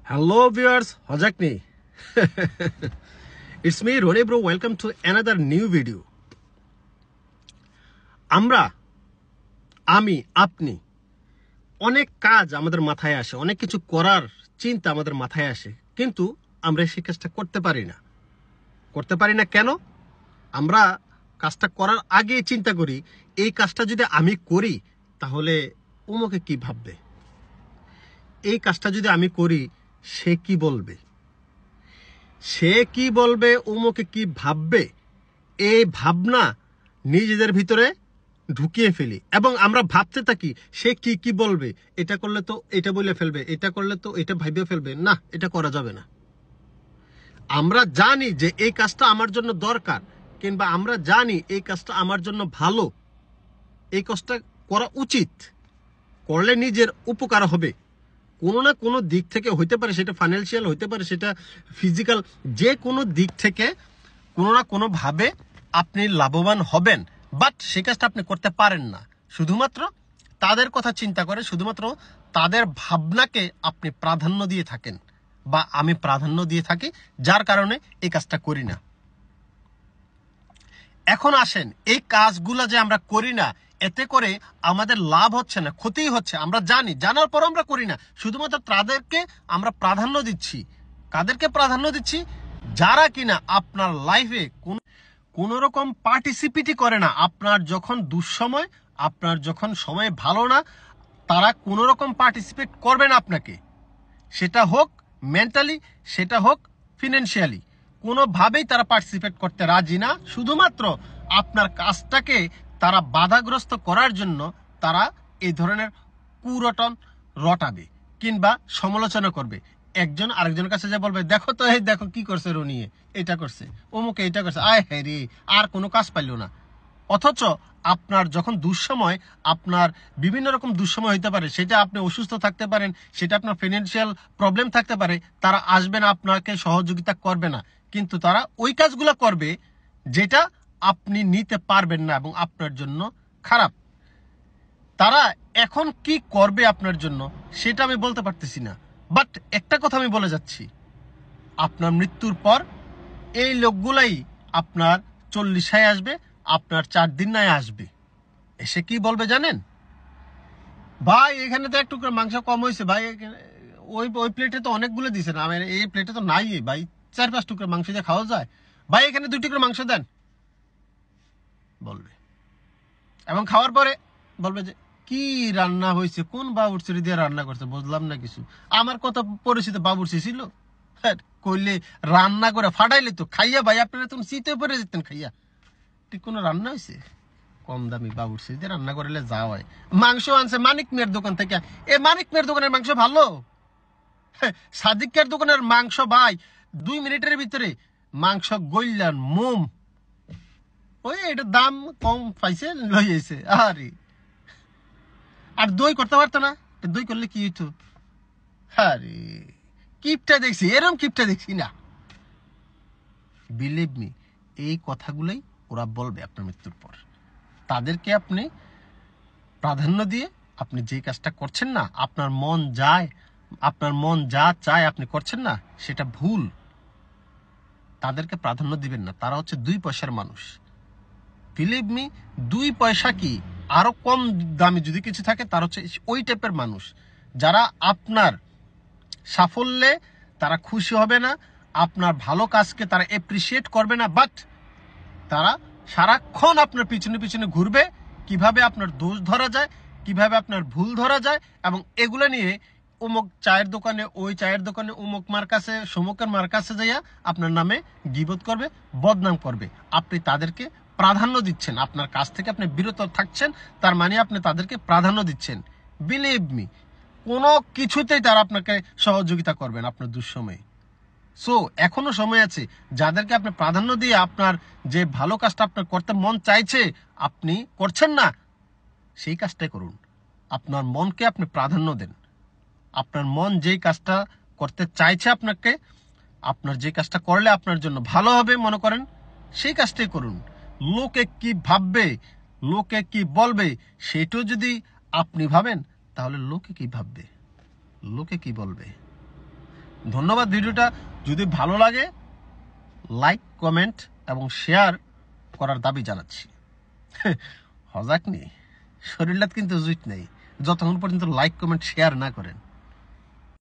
Hello viewers, Hojakni. It's me Rone bro. Welcome to another new video. আমি আপনি অনেক কাজ আমাদের মাথায় আসে, অনেক কিছু করার চিন্তা আমাদের মাথায় আসে, কিন্তু আমরা সেই কাজটা করতে পারি না কেন? আমরা কাজটা করার আগে চিন্তা করি এই কাজটা যদি আমি করি তাহলে অমুকে কি ভাববে, এই কাজটা যদি আমি করি সে কি বলবে, অমুকে কি ভাববে, এই ভাবনা নিজেদের ভিতরে ঢুকিয়ে ফেলি এবং আমরা ভাবতে থাকি সে কি বলবে, এটা করলে তো এটা বলে ফেলবে, এটা করলে তো এটা ভাইবে ফেলবে, না এটা করা যাবে না। আমরা জানি যে এই কাজটা আমার জন্য দরকার, কিংবা আমরা জানি এই কাজটা আমার জন্য ভালো, এই কাজটা করা উচিত, করলে নিজের উপকার হবে কোনো না কোনো দিক থেকে, হইতে পারে সেটা ফাইন্যান্সিয়াল, হইতে পারে সেটা ফিজিক্যাল, যে কোনো দিক থেকে কোনো না কোনো ভাবে আপনি লাভবান হবেন। বাট সেই কাজটা আপনি করতে পারেন না, শুধুমাত্র তাদের কথা চিন্তা করে, শুধুমাত্র তাদের ভাবনাকে আপনি প্রাধান্য দিয়ে থাকেন, বা আমি প্রাধান্য দিয়ে থাকি, যার কারণে এই কাজটা করি না। এখন আসেন, এই কাজগুলো যে আমরা করি না, এতে করে আমাদের লাভ হচ্ছে না, ক্ষতিই হচ্ছে। আমরা জানি, জানার পর আমরা করি না, শুধুমাত্র তাদেরকে আমরা প্রাধান্য দিচ্ছি। কাদেরকে প্রাধান্য দিচ্ছি? যারা কিনা আপনার লাইফে কোন রকম পার্টিসিপেটই করে না। আপনার যখন দুঃসময়, আপনার যখন সময় ভালো না, তারা কোন রকম পার্টিসিপেট করবে না আপনাকে, সেটা হোক মেন্টালি, সেটা হোক ফিনান্সিয়ালি, কোনোভাবেই তারা পার্টিসিপেট করতে রাজি না। শুধুমাত্র আপনার কাজটাকে তারা বাধাগ্রস্ত করার জন্য তারা এই ধরনের কুরটন রটাবে কিংবা সমালোচনা করবে। একজন আরেকজনের কাছে যা বলবে, দেখো তো, এই দেখো কি করছে রনিয়ে, এটা করছে, অমুকে এটা করছে, আয় হ্যাঁ রে, আর কোনো কাজ পাইল না। অথচ আপনার যখন দুঃসময়, আপনার বিভিন্ন রকম দুঃসময় হইতে পারে, সেটা আপনি অসুস্থ থাকতে পারেন, সেটা আপনার ফিনান্সিয়াল প্রবলেম থাকতে পারে, তারা আসবে না, আপনাকে সহযোগিতা করবে না, কিন্তু তারা ওই কাজগুলো করবে যেটা আপনি নিতে পারবেন না এবং আপনার জন্য খারাপ। তারা এখন কি করবে আপনার জন্য সেটা আমি বলতে পারতেছি না, বাট একটা কথা আমি বলে যাচ্ছি, আপনার মৃত্যুর পর এই লোকগুলাই আপনার 40 আসবে, আপনার 4 দিন নাই আসবে, এসে কি বলবে জানেন? ভাই এখানে তো একটু মাংস কম হয়েছে ভাই, ওই প্লেটে তো অনেকগুলো দিয়েছেন, আমার এই প্লেটে তো নাই ভাই, 4-5 টুকরো মাংস দিয়ে খাওয়া যায়, ভাই এখানে 2 টুকরো মাংস দেন, বলবে। এবং খাওয়ার পরে বলবে যে কি রান্না হয়েছে, কোন বাবুর্চি দিয়ে রান্না করছে, বুঝলাম না কিছু। আমার কত পরিচিত বাবুর্চি ছিল, কইলে রান্না করে ফাটাইলে তো খাইয়া, ভাই আপনারা তুমি শীতে পরে যেতেন খাইয়া, ঠিক কোনো রান্না হয়েছে? কম দামি বাবুর্চি দিয়ে রান্না করলে যা হয়। মাংস আনছে মানিক মিয়ার দোকান থেকে, এ মানিক মিয়ার দোকানের মাংস ভালো, সাদিকের দোকানের মাংস ভাই 2 মিনিটের ভিতরে মাংস গইলান মোম, ওই এটা দাম কম পাইছে লইছে। আরে আর দই করতে পারতো না, দই করলে কি হইতো? আরে কিপটা দেখছি, এরকম কিপটা দেখছি না। বিলিভ মি, এই কথাগুলোই ওরা বলবে আপনার মৃত্যুর পর। তাদেরকে আপনি প্রাধান্য দিয়ে আপনি যে কাজটা করছেন না, আপনার মন যা চায় আপনি করছেন না, সেটা ভুল। তাদেরকে প্রাধান্য দিবেন না, তারা হচ্ছে 2 পয়সার মানুষ। বিলিভ মি, 2 পয়সা কি, আরো কম দামি যদি কিছু থাকে, তার হচ্ছে ওই টাইপের মানুষ, যারা আপনার সাফল্যে তারা খুশি হবে না, আপনার ভালো কাজকে তারা এপ্রিসিয়েট করবে না, বাট তারা সারাক্ষণ আপনার পিছনে ঘুরবে, কিভাবে আপনার দোষ ধরা যায়, কিভাবে আপনার ভুল ধরা যায়, এবং এগুলো নিয়ে অমুক চায়ের দোকানে, ওই চায়ের দোকানে, অমুক মার কাছে, সমুকের মার কাছে যাইয়া আপনার নামে গীবত করবে, বদনাম করবে। আপনি তাদেরকে প্রাধান্য দিচ্ছেন, আপনার কাছ থেকে আপনি বিরত থাকছেন, তার মানে আপনি তাদেরকে প্রাধান্য দিচ্ছেন। বিলিভ মি, কোনো কিছুতেই তারা আপনাকে সহযোগিতা করবেন আপনার দুঃসময়ে। সো এখনো সময় আছে, যাদেরকে আপনি প্রাধান্য দিয়ে আপনার যে ভালো কাজটা আপনার করতে মন চাইছে আপনি করছেন না, সেই কাজটাই করুন। আপনার মনকে আপনি প্রাধান্য দেন। আপনার মন যেই কাজটা করতে চাইছে আপনাকে, আপনার যে কাজটা করলে আপনার জন্য ভালো হবে মনে করেন, সেই কাজটাই করুন। লোকে কি ভাববে, লোকে কি বলবে, সেটাও যদি আপনি ভাবেন, তাহলে লোকে কি ভাববে, লোকে কি বলবে, ধন্যবাদ। ভিডিওটা যদি ভালো লাগে লাইক, কমেন্ট এবং শেয়ার করার দাবি জানাচ্ছি। হজাক নেই, শরীরটা কিন্তু জুইট নেই যতক্ষণ পর্যন্ত লাইক, কমেন্ট, শেয়ার না করেন।